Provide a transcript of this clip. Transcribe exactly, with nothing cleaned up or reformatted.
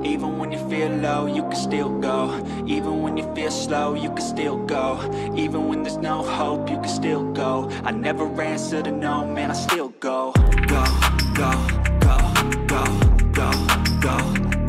Even when you feel low, you can still go. Even when you feel slow, you can still go. Even when there's no hope, you can still go. I never answer to no, man, I still go.